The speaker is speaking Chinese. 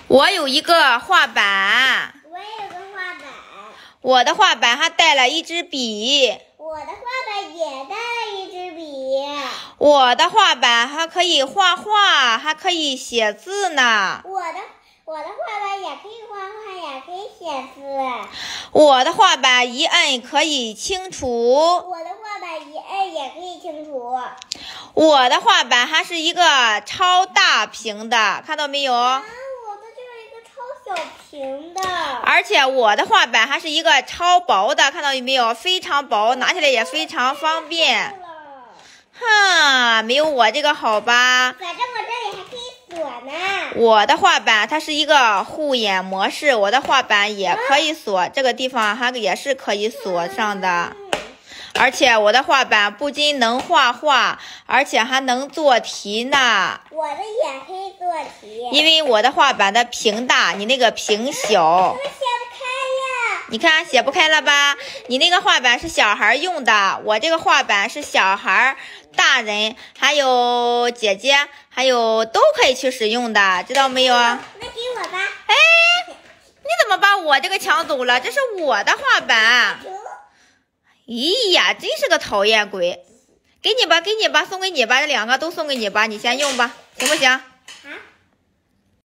我有一个画板。 我也有个画板。 我的画板还带了一支笔。 我的画板也带了一支笔。 我的画板还可以画画，还可以写字呢。 我的画板也可以画画，也可以写字。 我的画板一摁可以清除。 我的画板一摁也可以清除。 我的画板还是一个超大屏的，看到没有？ 我的就是一个超小屏的。 而且我的画板还是一个超薄的，看到有没有？非常薄，拿起来也非常方便。哼，没有我这个好吧？ 反正我这里还可以锁呢。 我的画板它是一个护眼模式，我的画板也可以锁，这个地方还也是可以锁上的。而且我的画板不仅能画画，而且还能做题呢。 我的也可以做题。 因为我的画板的屏大，你那个屏小。 我写不开呀。 你看写不开了吧？你那个画板是小孩用的，我这个画板是小孩、大人还有姐姐还有都可以去使用的，知道没有？ 那给我吧。 哎，你怎么把我这个抢走了？这是我的画板。咦呀，真是个讨厌鬼！给你吧，给你吧，送给你吧，这两个都送给你吧，你先用吧，行不行？